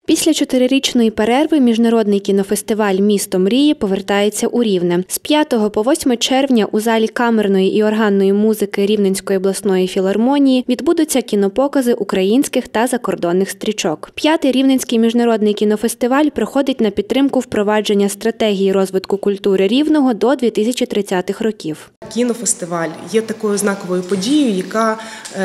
Після 4-річної перерви міжнародний кінофестиваль «Місто мрії» повертається у Рівне. З 5 по 8 червня у залі камерної і органної музики Рівненської обласної філармонії відбудуться кінопокази українських та закордонних стрічок. 5-й Рівненський міжнародний кінофестиваль проходить на підтримку впровадження стратегії розвитку культури Рівного до 2030-х років. Кінофестиваль є такою знаковою подією, яка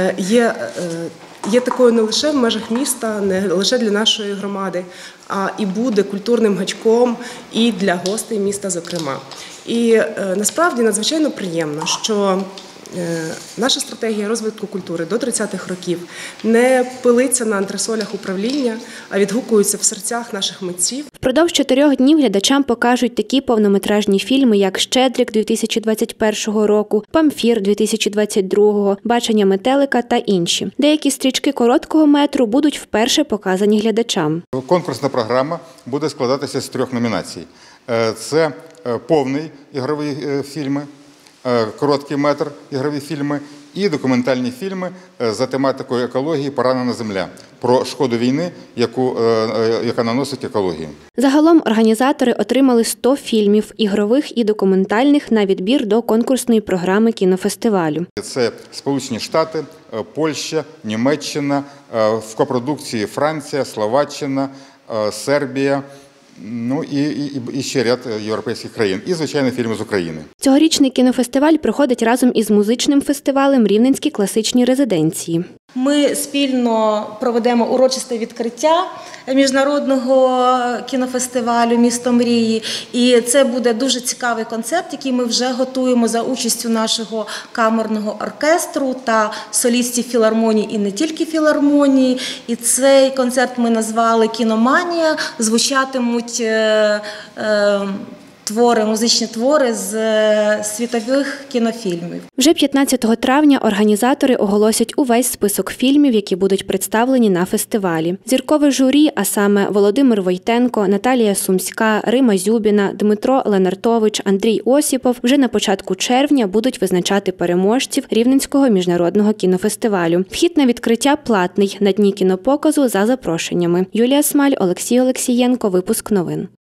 є такою не лише в межах міста, не лише для нашої громади, а і буде культурним гачком і для гостей міста, зокрема. І насправді надзвичайно приємно, що наша стратегія розвитку культури до 30-х років не пилиться на антресолях управління, а відгукується в серцях наших митців. Впродовж 4 днів глядачам покажуть такі повнометражні фільми, як «Щедрик» 2021 року, «Памфір» 2022, «Бачення метелика» та інші. Деякі стрічки короткого метру будуть вперше показані глядачам. Конкурсна програма буде складатися з 3 номінацій. Це повний ігровий фільми, короткий метр ігрові фільми і документальні фільми за тематикою екології «Поранена земля» про шкоду війни, яка наносить екології. Загалом організатори отримали 100 фільмів, ігрових і документальних, на відбір до конкурсної програми кінофестивалю. Це Сполучені Штати, Польща, Німеччина, в копродукції Франція, Словаччина, Сербія, і ще ряд європейських країн. І, звичайно, фільми з України. Цьогорічний кінофестиваль проходить разом із музичним фестивалем «Рівненські класичні резиденції». Ми спільно проведемо урочисте відкриття міжнародного кінофестивалю «Місто мрії». І це буде дуже цікавий концерт, який ми вже готуємо за участю нашого камерного оркестру та солістів філармонії і не тільки філармонії. І цей концерт ми назвали «Кіноманія». Звучатимуть музичні твори з світових кінофільмів. Вже 15 травня організатори оголосять увесь список фільмів, які будуть представлені на фестивалі. Зіркове журі, а саме Володимир Войтенко, Наталія Сумська, Рима Зюбіна, Дмитро Ленартович, Андрій Осіпов вже на початку червня будуть визначати переможців Рівненського міжнародного кінофестивалю. Вхід на відкриття платний, на дні кінопоказу за запрошеннями. Юлія Смаль, Олексій Олексієнко, випуск новин.